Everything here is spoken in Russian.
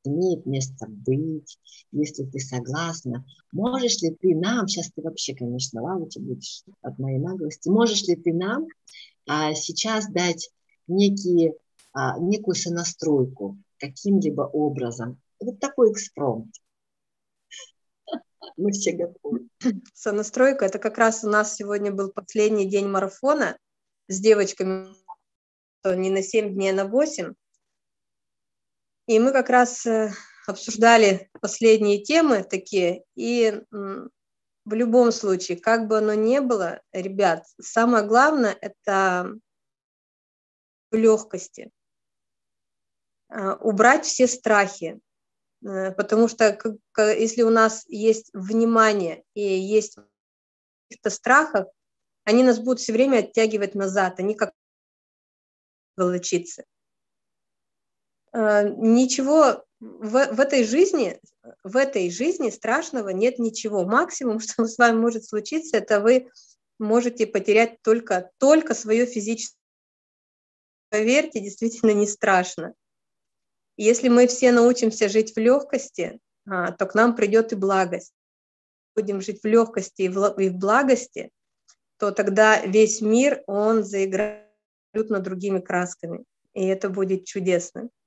имеет место быть, если ты согласна. Можешь ли ты нам, сейчас ты вообще, конечно, лавочка будешь от моей наглости, можешь ли ты нам сейчас дать некую сонастройку каким-либо образом? Вот такой экспромт. Мы все готовы. Сонастройка — это как раз у нас сегодня был последний день марафона с девочками, не на 7 дней, а на 8. И мы как раз обсуждали последние темы такие, и в любом случае, как бы оно ни было, ребят, самое главное — это легкости, убрать все страхи, потому что если у нас есть внимание и есть каких-то страхах, они нас будут все время оттягивать назад, они как волочиться. Ничего в этой жизни страшного нет ничего. Максимум, что с вами может случиться, это вы можете потерять только свое физическое. Поверьте, действительно не страшно. Если мы все научимся жить в легкости, то к нам придет и благость. Будем жить в легкости и в благости, то тогда весь мир, он заиграет абсолютно другими красками. И это будет чудесно.